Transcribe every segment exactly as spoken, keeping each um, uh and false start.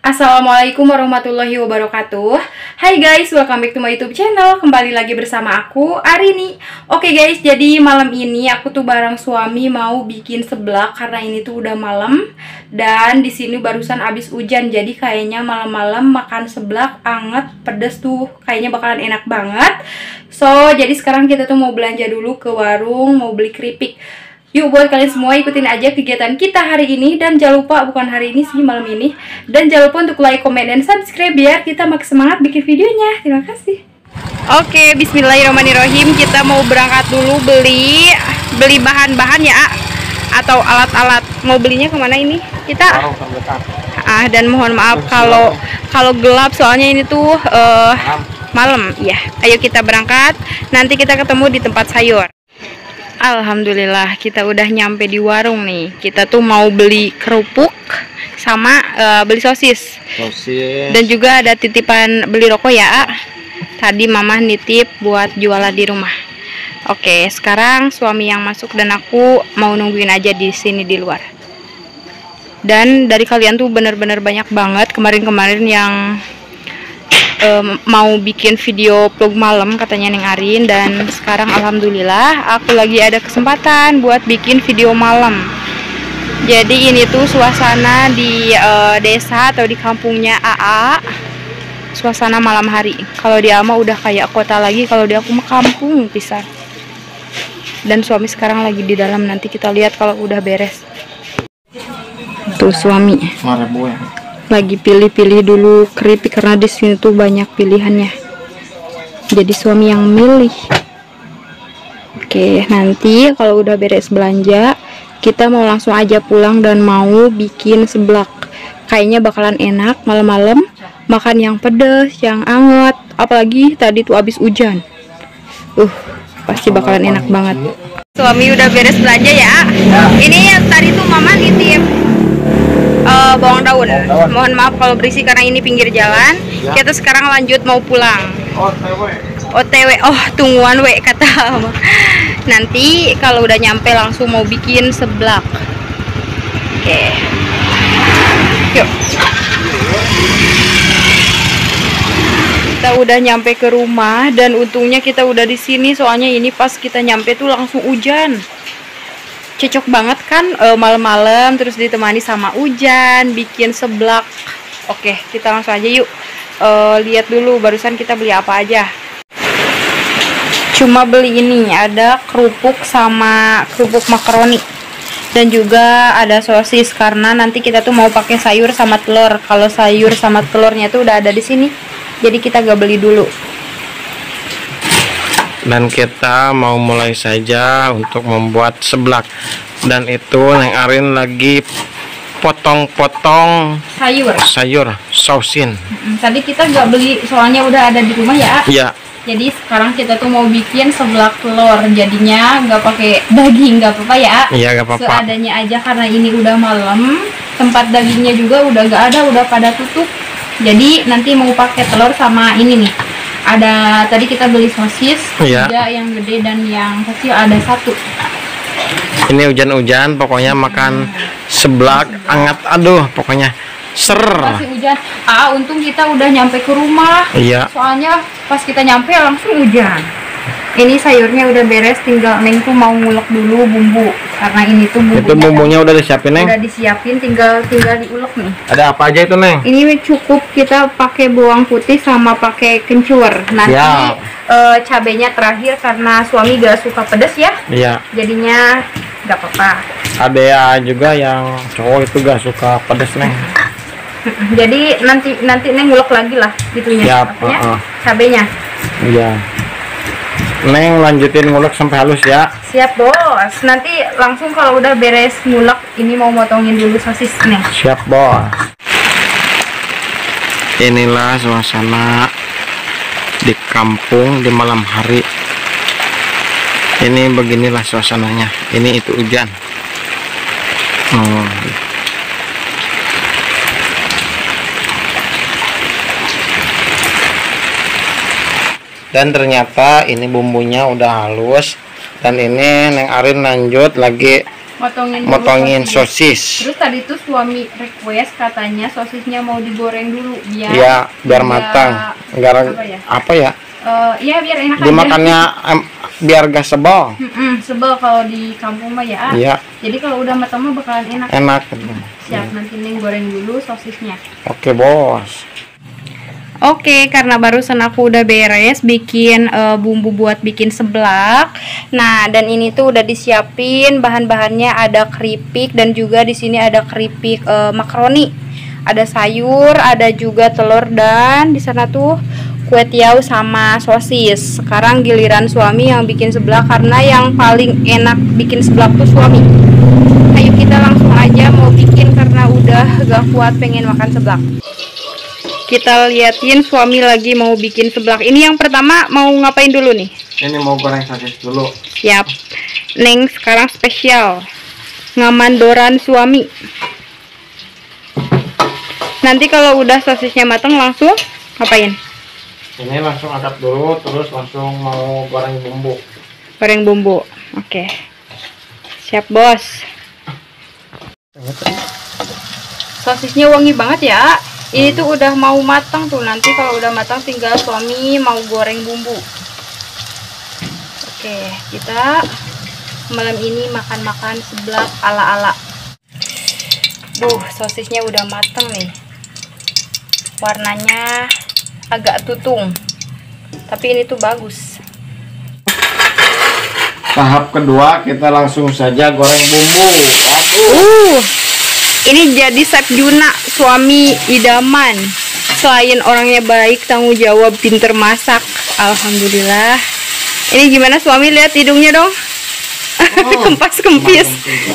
Assalamualaikum warahmatullahi wabarakatuh. Hai guys, welcome back to my YouTube channel. Kembali lagi bersama aku, Arini. Oke guys, jadi malam ini aku tuh bareng suami mau bikin seblak karena ini tuh udah malam dan di sini barusan abis hujan. Jadi kayaknya malam-malam makan seblak anget, pedes tuh kayaknya bakalan enak banget. So, jadi sekarang kita tuh mau belanja dulu ke warung, mau beli keripik. Yuk buat kalian semua ikutin aja kegiatan kita hari ini. Dan jangan lupa, bukan hari ini sih, malam ini. Dan jangan lupa untuk like, komen, dan subscribe biar kita makin semangat bikin videonya. Terima kasih. Oke, bismillahirrahmanirrahim. Kita mau berangkat dulu beli Beli bahan-bahan ya, atau alat-alat. Mau belinya kemana ini? Kita Ah, dan mohon maaf kalau Kalau gelap soalnya ini tuh uh, malam. Ya, ayo kita berangkat. Nanti kita ketemu di tempat sayur. Alhamdulillah kita udah nyampe di warung nih. Kita tuh mau beli kerupuk sama uh, beli sosis. Sosis. Dan juga ada titipan beli rokok ya. Tadi mama nitip buat jualan di rumah. Oke, sekarang suami yang masuk dan aku mau nungguin aja di sini di luar. Dan dari kalian tuh bener-bener banyak banget kemarin-kemarin yang Um, mau bikin video vlog malam katanya Neng Arin, dan sekarang alhamdulillah aku lagi ada kesempatan buat bikin video malam. Jadi ini tuh suasana di uh, desa atau di kampungnya A A, suasana malam hari. Kalau di Ama udah kayak kota lagi, kalau di aku mah kampung pisan. Dan suami sekarang lagi di dalam, nanti kita lihat kalau udah beres. Tuh suami lagi pilih-pilih dulu keripik karena di sini tuh banyak pilihannya. Jadi suami yang milih. Oke, nanti kalau udah beres belanja, kita mau langsung aja pulang dan mau bikin seblak. Kayaknya bakalan enak malam-malam makan yang pedas, yang anget. Apalagi tadi tuh abis hujan. Uh, pasti bakalan enak banget. Suami udah beres belanja ya. Ini yang tadi tuh mama nitip Uh, bawang daun. daun. Mohon maaf kalau berisik karena ini pinggir jalan. Ya. Kita sekarang lanjut mau pulang. O T W. O T W. Oh, tungguan we kata. Nanti kalau udah nyampe langsung mau bikin seblak. Oke. Yuk. Kita udah nyampe ke rumah dan untungnya kita udah di sini, soalnya ini pas kita nyampe tuh langsung hujan. Cocok banget kan e, malam-malam terus ditemani sama hujan bikin seblak. Oke, kita langsung aja yuk e, lihat dulu barusan kita beli apa aja. Cuma beli ini, ada kerupuk sama kerupuk makaroni dan juga ada sosis karena nanti kita tuh mau pakai sayur sama telur. Kalau sayur sama telurnya tuh udah ada di sini, jadi kita gak beli dulu. Dan kita mau mulai saja untuk membuat seblak. Dan itu Neng Arin lagi potong-potong sayur sayur sausin. Tadi kita nggak beli soalnya udah ada di rumah ya. Iya. Jadi sekarang kita tuh mau bikin seblak telur, jadinya nggak pakai daging, nggak apa-apa ya. Iya, nggak apa-apa. Seadanya aja karena ini udah malam. Tempat dagingnya juga udah nggak ada, udah pada tutup. Jadi nanti mau pakai telur sama ini nih. Ada tadi kita beli sosis, ya. Tiga yang gede dan yang kecil ada satu. Ini hujan-hujan, pokoknya makan seblak hangat, aduh, pokoknya ser. Masih hujan. Ah, untung kita udah nyampe ke rumah. Iya. Soalnya pas kita nyampe langsung hujan. Ini sayurnya udah beres, tinggal Neng tuh mau ngulek dulu bumbu karena ini tuh bumbunya. Itu bumbunya udah disiapin, Neng? Udah disiapin, tinggal tinggal diulek nih. Ada apa aja itu, Neng? Ini cukup kita pakai bawang putih sama pakai kencur. Nanti e, cabenya terakhir karena suami gak suka pedas ya. Iya. Jadinya gak apa-apa. Ada ya juga yang cowok itu gak suka pedas, Neng. Jadi nanti nanti Neng ngulek lagi lah gitunya. Siap, uh -uh. Cabenya. Iya. Neng lanjutin ngulek sampai halus ya. Siap bos. Nanti langsung kalau udah beres ngulek ini mau motongin dulu sosis nih. Siap bos. Inilah suasana di kampung di malam hari. Ini beginilah suasananya. Ini itu hujan. Oh. Dan ternyata ini bumbunya udah halus. Dan ini Neng Arin lanjut lagi Motongin, dulu motongin sosisnya. sosis. Terus tadi tuh suami request katanya sosisnya mau digoreng dulu biar Ya, biar matang. Enggak apa ya? Apa ya? Uh, iya biar enak Dimakannya aja. em, biar gak sebel. Mm-mm, sebel kalau di kampung mah ya. Iya. Jadi kalau udah matang mah bakalan enak. Enak. Siap, nanti Neng goreng dulu sosisnya. Oke, Bos. Oke, karena barusan aku udah beres bikin uh, bumbu buat bikin seblak. Nah, dan ini tuh udah disiapin bahan-bahannya, ada keripik dan juga di sini ada keripik uh, makaroni. Ada sayur, ada juga telur dan di sana tuh kue tiaw sama sosis. Sekarang giliran suami yang bikin seblak karena yang paling enak bikin seblak tuh suami. Ayo kita langsung aja mau bikin karena udah gak kuat pengen makan seblak. Kita liatin suami lagi mau bikin seblak. Ini yang pertama mau ngapain dulu nih? Ini mau goreng sosis dulu. Siap. Neng sekarang spesial ngamandoran suami. Nanti kalau udah sosisnya matang langsung ngapain? Ini langsung angkat dulu, terus langsung mau goreng bumbu. Goreng bumbu. Oke. Siap, Bos. Sosisnya wangi banget ya. Ini tuh udah mau matang tuh. Nanti kalau udah matang tinggal suami mau goreng bumbu. Oke, kita malam ini makan-makan seblak ala-ala. Duh, sosisnya udah matang nih. Warnanya agak tutung. Tapi ini tuh bagus. Tahap kedua kita langsung saja goreng bumbu. Waduh. Uh. Ini jadi Chef Juna, suami idaman. Selain orangnya baik, tanggung jawab, pinter masak. Alhamdulillah. Ini gimana suami? Lihat hidungnya dong. Oh, kempas kempis.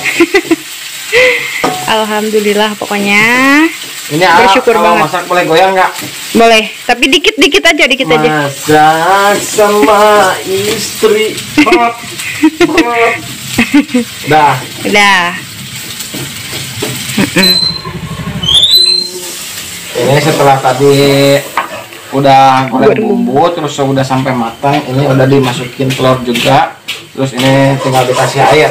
Alhamdulillah pokoknya. Ini bersyukur kalau banget. Masak boleh goyang nggak? Boleh, tapi dikit-dikit aja, dikit masak aja. Masak sama istri. Dah. Udah. Ini setelah tadi udah goreng bumbu, terus udah sampai matang, ini udah dimasukin telur juga, terus ini tinggal dikasih air.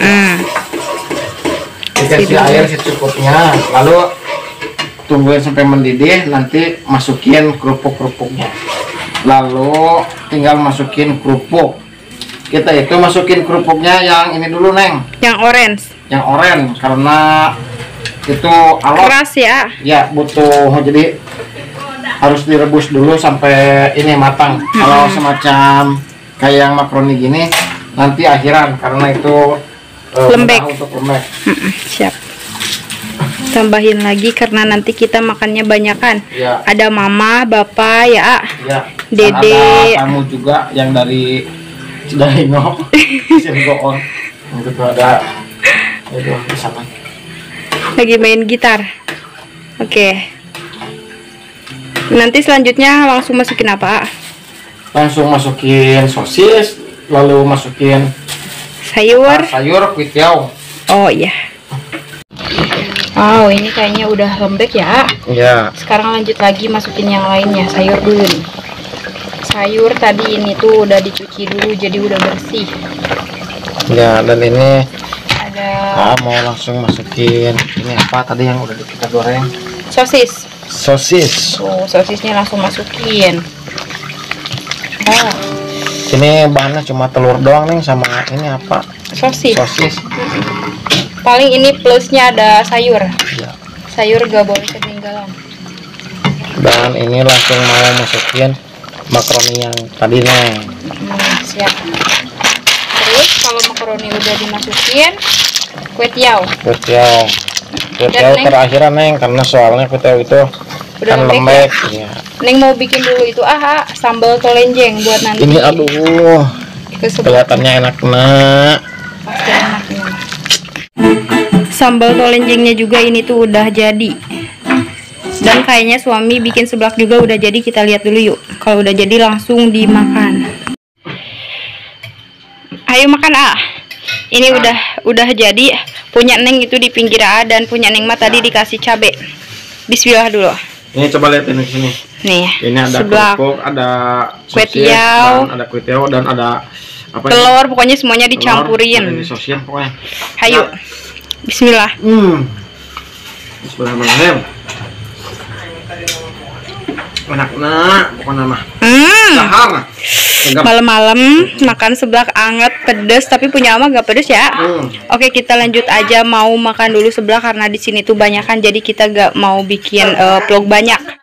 Dikasih air secukupnya, lalu tungguin sampai mendidih, nanti masukin kerupuk-kerupuknya, lalu tinggal masukin kerupuk. Kita itu masukin kerupuknya yang ini dulu, Neng, yang orange, yang orange, karena itu alot keras ya. Ya, butuh, jadi harus direbus dulu sampai ini matang. Hmm. Kalau semacam kayak yang makaroni gini nanti akhiran karena itu uh, lembek untuk lembek. Hmm, siap. Tambahin lagi karena nanti kita makannya banyakan. Ya. Ada mama, bapak ya, ya. Dede. Ada tamu juga yang dari Cidahingo, Cidahingo. Itu ada itu bisa kan. Lagi main gitar. Oke. Nanti selanjutnya langsung masukin apa? Langsung masukin sosis, lalu masukin sayur. Sayur kue tiaw. Oh iya. Wow, ini kayaknya udah lembek ya. Iya. Sekarang lanjut lagi masukin yang lainnya. Sayur dulu nih. Sayur tadi ini tuh udah dicuci dulu jadi udah bersih. Ya, dan ini ada ah, mau langsung masukin ini apa tadi yang udah kita goreng? Sosis. Sosis. Oh, sosisnya langsung masukin. Oh. Ini bahannya cuma telur doang nih sama ini apa? Sosis. Sosis. Paling ini plusnya ada sayur. Ya. Sayur gak boleh ketinggalan. Dan ini langsung mau masukin makaroni yang tadi nih. Hmm, siap. Terus kalau makaroni udah dimasukin, kue tiaw. Kue tiaw. Kue tiaw terakhiran, Neng, karena soalnya kue tiaw itu udah kan lembek. lembek. Ya? Ya. Neng mau bikin dulu itu ah sambal tolenjeng buat nanti. Ini aduh. Kelihatannya enak nak. Pasti enak ini. Sambal tolenjengnya juga ini tuh udah jadi. Dan kayaknya suami bikin seblak juga udah jadi, kita lihat dulu yuk. Kalau udah jadi langsung dimakan. Ayo makan ah. Ini udah udah jadi. Punya Neng itu di pinggir A dan punya Neng mah tadi dikasih cabe. Bismillah dulu. Ini coba lihat ini sini. Nih. Ini ada seblak, kerupuk, ada kue sosis, tiaw, dan ada kue tiaw dan ada Apa telur, pokoknya semuanya Telur, dicampurin. disosian pokoknya. Hayu. Nah. Bismillah. Hmm. Bismillahirrahmanirrahim. Enak nak, pokoknya mah. Hmm. Dahar. Tegap. Malam-malam makan seblak anget pedes, tapi punya ama gak pedes ya. Hmm. Oke, kita lanjut aja, mau makan dulu seblak karena di sini tuh banyak kan, jadi kita gak mau bikin uh, vlog banyak.